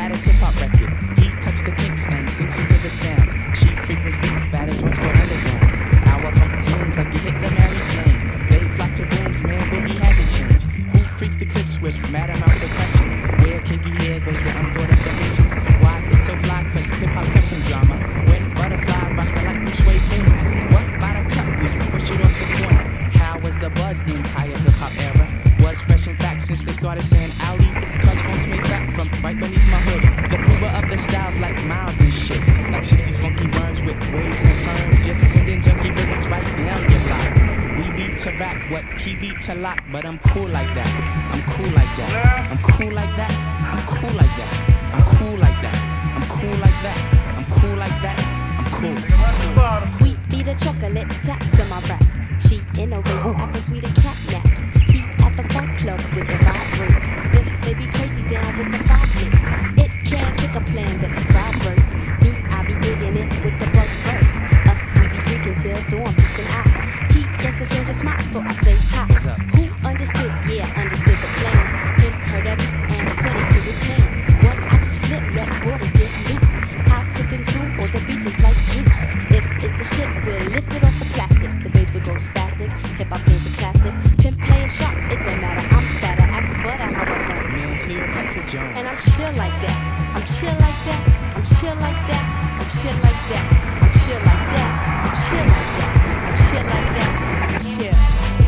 baddest hip-hop record. He touched the kicks and sinks into the sounds. She frequents deep, fatter joints go underground. Our funk tunes like you hit the Mary Jane. They flock to rooms, man, Boogie had to change. Who freaks the clips with mad amount of percussion? Where kinky hair goes to unthought of dimensions. Why is it so fly? Cause hip-hop kept some drama. When butterfly rock the like Bruce Wayne Cleaners. What by the cut? We push it off the corner. How was the buzz the entire hip-hop era? Was fresh in fact since they started saying Audi. Cause phones made back from right beneath my hood. The Uber of the styles like miles and shit. Like 60s funky burns with waves and perms. Just sending junky rhythms right down your block. We beat to rap, what key beat to lock. But I'm cool like that. I'm cool like that. I'm cool like that. I'm cool like that. I'm cool like that. I'm cool like that. I'm cool like that. I'm cool. We be the chocolates, taps in my raps. She innovates, apple sweet and cat naps. He at the funk club with the vibrate. Then they be crazy down with the 5 It can kick a plan that the crowd burst. Me, I be digging it with the bug verse. Us, we be freaking till dawn peaks and out. He gets a stranger smile, so I say hi. Who understood? Yeah, understood the plans. Him heard of it and put it to his hands. What I just flip, let borders get loose. How to consume all the beaches like juice. If it's the shit, we'll lift it off the plastic. The babes will go spastic. Hip hop game's a classic. Pimp playing shot, it don't matter. I'm fatter, axe butter, how I on. Man, Cleopatra Jones. And I'm chill like that. I'm chill like that. I'm chill like that. I'm chill like that. I'm chill like that. I'm chill like that. I'm chill like that. I'm chill.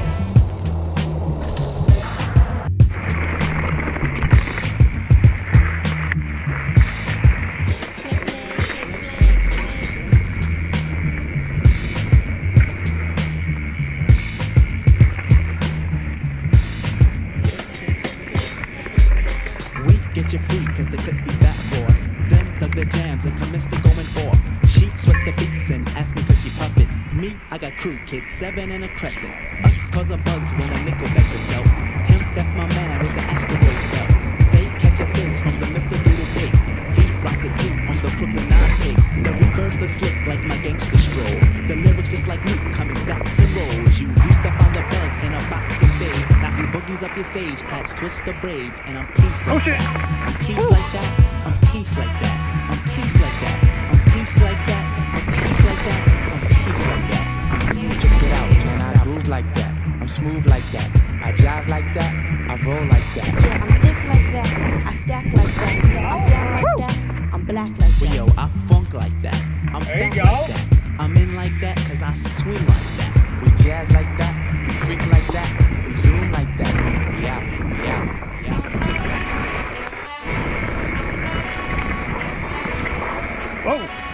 Get you free, cause the clips be fat boss. Them dug the jams and commenced to going off. She sweats the beats and asked me cause she puff it. Me, I got crew kids, 7 and a crescent. Us cause a buzz when a nickel bags are dealt. Him, that's my man with the asteroid belt. They catch a fizz from the Mr. Doodle Bait. He rocks a tee from the Brooklyn 9 pigs. The rebirth is slick like my gangster stroll. The lyrics just like Luke, coming stacks and rolls. You used to find the bug in a box with Dave. Now he boogies up your stage, plats, twist the braids, and I'm pleased like that. I'm peace like that. I'm peace like that. I'm peace like that. I'm peace like that. I'm peace like that. I'm peace like that. Check it out, man. I groove like that. I'm smooth like that. I jive like that. I roll like that. Yeah, I'm thick like that. I stack like that. I'm down like that. I'm black like that. Well, yo, I funk like that. I'm fat like that. I'm in like that cause I swing like that. We jazz like that. We freak like that. We zoom like that. Yeah, yeah, yeah. Whoa.